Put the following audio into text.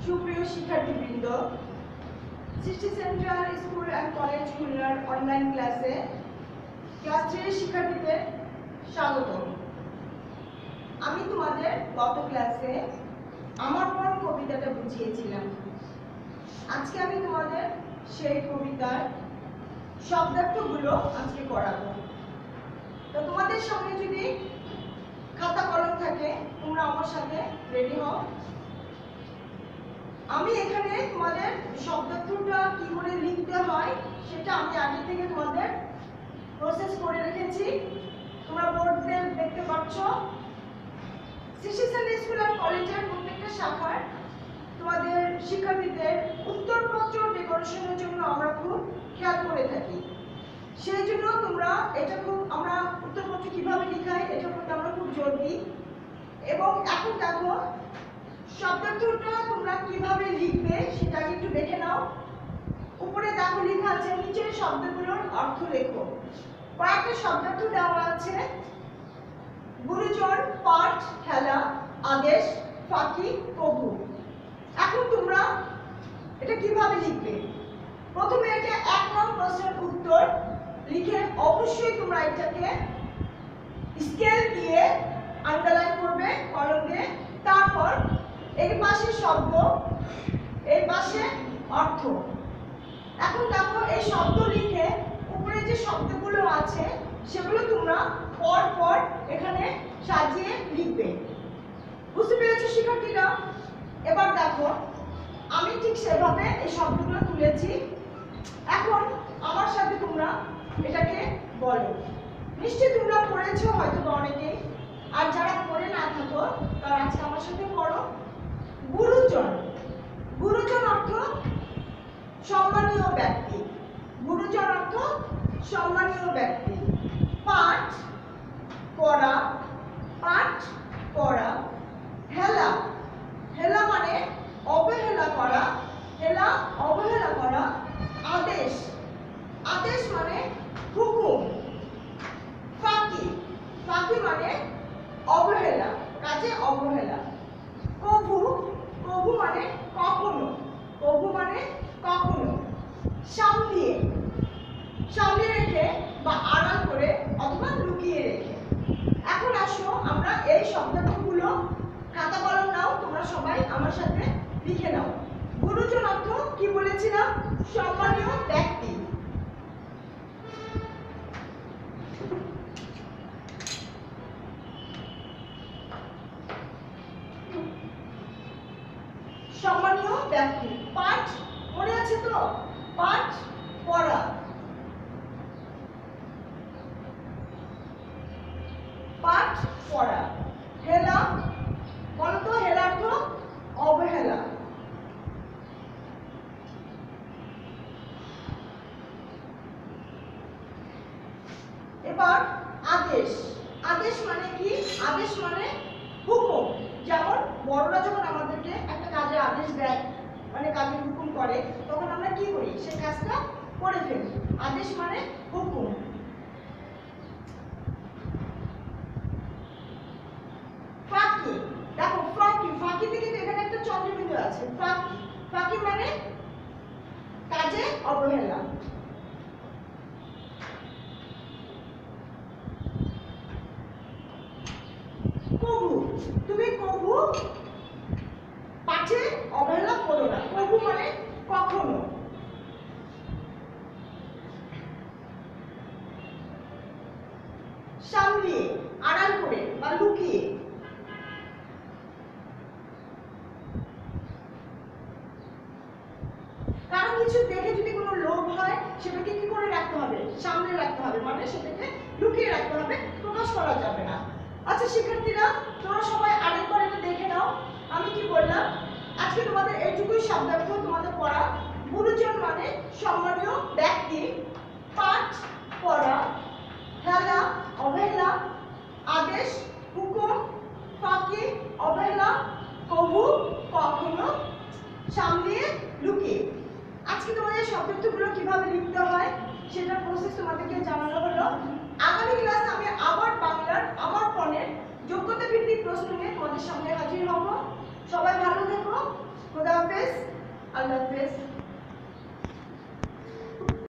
সুপ্রিয় শিক্ষার্থীবৃন্দ, সৃষ্টি সেন্ট্রাল স্কুল অ্যান্ড কলেজ খুলনার অনলাইন ক্লাসে ক্লাস 3 এর শিক্ষার্থীদের স্বাগত। আমি তোমাদের গত ক্লাসে আমার পর কবিতাটা বুঝিয়েছিলাম। আজকে আমি তোমাদের সেই কবিতার শব্দার্থগুলো আজকে করাবো। তো তোমাদের সামনে যদি খাতা কলম থাকে তোমরা আমার সাথে রেডি হও। আমি এখানে তোমাদের শব্দার্থটা কি করে লিখতে হয় সেটা আমি আগে থেকে তোমাদের প্রসেস করে রেখেছি। তোমরা বোর্ডে দেখতে পাচ্ছ। সৃষ্টি সেন্ট্রাল স্কুল আর কলেজের প্রত্যেকটা শাখার তোমাদের শিক্ষার্থীদের উত্তরপত্র ডেকোরেশনের জন্য আমরা খুব খেয়াল করে থাকি। সেই জন্য তোমরা এটা খুব আমরা উত্তরপত্র কিভাবে লিখাই এটার প্রতি আমরা খুব জোর দিই। এবং এখন দেখো শব্দার্থটা তোমরা কিভাবে লিখবে সেটা একটু দেখে নাও। উপরে দেখো লেখা আছে নিচের শব্দগুলোর অর্থ লেখো। কয়েকটা শব্দার্থ দেওয়া আছে। গুরুজন, পাঠ, খেলা, আদেশ, ফাঁকি, প্রভু। এখন তোমরা এটা কিভাবে লিখবে? প্রথমে এটা 1 নং প্রশ্নের উত্তর লিখে অবশ্যই তোমরা এটাকে স্কেল দিয়ে আন্ডারলাইন করবে কলম দিয়ে। তারপর এর পাশে শব্দ, এর পাশে অর্থ। এখন দেখো এই শব্দ লিখে উপরে যে শব্দগুলো আছে সেগুলো তোমরা পর পর এখানে সাজিয়ে লিখবে। বুঝতে পেরেছো শিক্ষার্থীরা? এবার দেখো আমি ঠিক সেভাবে এই শব্দগুলো তুলেছি। এখন আমার সাথে তোমরা এটাকে বলো। নিশ্চয়ই তোমরা পড়েছো হয়তো অনেকেই, আর যারা পড়ে না থাকো তারা আজকে আমার সাথে পড়ো। গুরুজন, গুরুজন অর্থ সম্মানীয় ব্যক্তি। গুরুজন অর্থ সম্মানীয় ব্যক্তি। পাঠ, পড়া, পাঠ পড়া। হেলা, হেলা মানে অবহেলা করা, হেলা অবহেলা করা। আদেশ, আদেশ মানে হুকুম। ফাঁকি, ফাঁকি মানে অবহেলা, কাজে অবহেলা। প্রভু, প্রভু মানে কখনো, প্রভু মানে কখনো। সামলিয়ে, সামলিয়ে রেখে বা আড়াল করে অথবা লুকিয়ে রেখে। এখন আসো আমরা এই শব্দগুলো খাতা কলম নাও, তোমরা সবাই আমার সাথে লিখে নাও। গুরুজন অর্থ কি বলেছিলাম? সম্মানীয় ব্যক্তি। সম্মানীয় ব্যক্তি। পাঠ মনে আছে তো? পাঠ পড়া। পাঠ পড়া। হেলা বলো তো, হেলা অর্থ অবহেলা। এবার আদেশ, আদেশ মানে কি? আদেশ মানে হুকুম। যেমন বড়রা যখন আমাদেরকে একটা কাজের আদেশ দেয়, মানে কাজের হুকুম করে, তখন আমরা কি করি? সেই কাজটা করে ফেলি। আদেশ মানে হুকুম। ফাঁকি, দেখো ফাঁকি, ফাঁকিতে কিন্তু এখানে একটা চন্দ্রবিন্দু আছে। ফাঁকি, ফাঁকি মানে কাজে অবহেলা। কভু, তুমি কভু পাঠে অবহেলা করো না। কভু মানে কখনো। সামলিয়ে, আড়াল করে বা লুকিয়ে। কারণ কিছু দেখে যদি কোনো লোভ হয় সেটাকে কি করে রাখতে হবে? সামনে রাখতে হবে, মানে সেটাকে লুকিয়ে রাখতে হবে, প্রকাশ করা যাবে না। আচ্ছা শিক্ষার্থীরা, তোমরা সবাই আরেকবার এটা দেখে নাও আমি কি বললাম। আজকে তোমাদের এইটুকুই শব্দার্থ তোমাদের পড়া। গুরুজন মানে সম্মানীয় ব্যক্তি। পাঠ পড়া। হেলা অবহেলা। আদেশ হুকুম। ফাঁকি অবহেলা। কভু কখনো। সামলিয়ে লুকিয়ে। আজকে তোমাদের শব্দার্থগুলো কিভাবে লিখতে হয় সেটার প্রসেস তোমাদেরকে জানানো হলো। আগামী ক্লাসে আমি আবার বাংলার আমার পণের যোগ্যতা ভিত্তিক প্রশ্ন নিয়ে তোমাদের সামনে হাজির হব। সবাই ভালো থাকো।